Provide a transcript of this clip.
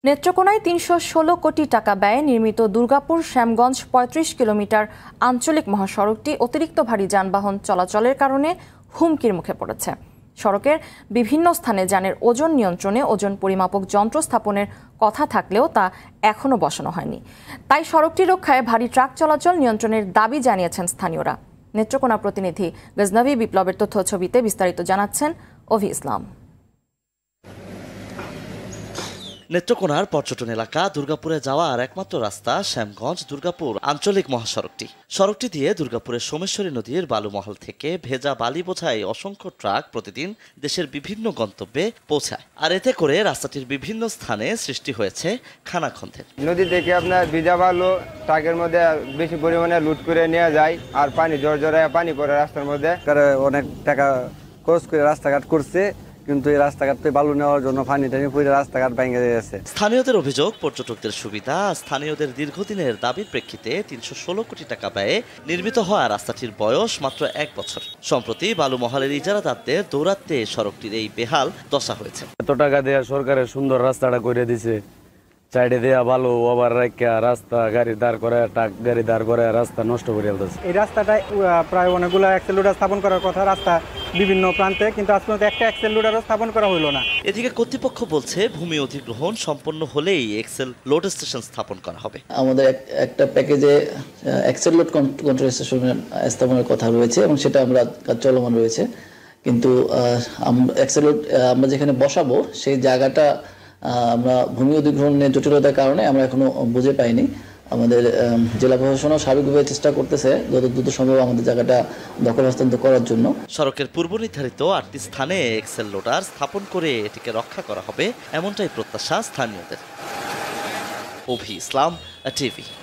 নেত্রকোনায় ৩১৬ কোটি টাকা ব্যয়ে নির্মিত দুর্গাপুর শ্যামগঞ্জ ৩৫ কিলোমিটার আঞ্চলিক মহাসড়কটি অতিরিক্ত ভারী যানবাহন চলাচলের কারণে হুমকির মুখে পড়েছে। সড়কের বিভিন্ন স্থানে যানের ওজন নিয়ন্ত্রণে ওজন পরিমাপক যন্ত্র স্থাপনের কথা থাকলেও তা এখনও বসানো হয়নি। তাই সড়কটি রক্ষায় ভারী ট্রাক চলাচল নিয়ন্ত্রণের দাবি জানিয়েছেন স্থানীয়রা। নেত্রকোনা প্রতিনিধি গজনভি বিপ্লবের তথ্য ছবিতে বিস্তারিত জানাচ্ছেন অভি ইসলাম। নেত্রকোনার পর্যটন এলাকা দুর্গাপুরে যাওয়ার একমাত্র রাস্তা শ্যামগঞ্জ দুর্গাপুর আঞ্চলিক মহাসড়কটি। সড়কটি দিয়ে দুর্গাপুরের সোমেশ্বরী নদীর বালুমহল থেকে ভেজা বালি বোঝাই অসংখ্য ট্রাক প্রতিদিন দেশের বিভিন্ন গন্তব্যে পৌঁছায়, আর এতে করে রাস্তাটির বিভিন্ন স্থানে সৃষ্টি হয়েছে খানাখন্দের। নদী থেকে আপনার ভিজা বালু ট্রাকের মধ্যে বেশি পরিমাণে লুট করে নিয়ে যায়, আর পানি জোরে পানি পড়ে রাস্তার মধ্যে। অনেক টাকা খরচ করে রাস্তাঘাট করছে, কিন্তু এই রাস্তাঘাটে বালু নেওয়ার জন্য পানি টানি পড়ে রাস্তাঘাট ভেঙে গেছে। স্থানীয়দের অভিযোগ, পর্যটকদের সুবিধা স্থানীয়দের দীর্ঘদিনের দাবির প্রেক্ষিতে ৩১৬ কোটি টাকা ব্যয়ে নির্মিত হওয়া রাস্তাটির বয়স মাত্র ১ বছর। সম্প্রতি বালুমহলের ইজারাদারদের দৌরাত্মে সড়কটির এই বেহাল দশা হয়েছে। এত টাকা দেয়া সরকারের সুন্দর রাস্তাটা করে দিছে, সাইডে দেয়া বালু ওভার রাখা রাস্তা গাড়ি দাঁড় করে, ট্রাক গাড়ি দাঁড় করে রাস্তা নষ্ট করে ফেলতেছে। এই রাস্তাটায় প্রায় অনেকগুলো অ্যাক্সেল লোডার স্থাপন করার কথা রাস্তা বিভিন্ন প্রান্তে, কিন্তু আজ পর্যন্ত একটা অ্যাক্সেল লোডারও স্থাপন করা হলো না। এদিকে কর্তৃপক্ষ বলছে ভূমি অধিগ্রহণ সম্পন্ন হলেই এক্সেল লোড স্টেশন স্থাপন করা হবে। আমাদের একটা প্যাকেজে এক্সেল লোড কন্ট্রোল স্টেশন স্থাপনের কথা রয়েছে এবং সেটা আমরা কাজ চলমান রয়েছে, কিন্তু এক্সেল লোড আমরা যেখানে বসাবো সেই জায়গাটা আমরা ভূমি অধিগ্রহণের জটিলতার কারণে আমরা এখনো বুঝে পাইনি। আমাদের জেলা প্রশাসনও স্বাভাবিকভাবে চেষ্টা করতেছে যত দ্রুত সম্ভব আমাদের জায়গাটা দখল হস্তান্তর করার জন্য। সড়কের পূর্ব নির্ধারিত ৮টি স্থানে এক্সেল লোডার স্থাপন করে এটিকে রক্ষা করা হবে, এমনটাই প্রত্যাশা স্থানীয়দের। অভি ইসলাম, টিভি।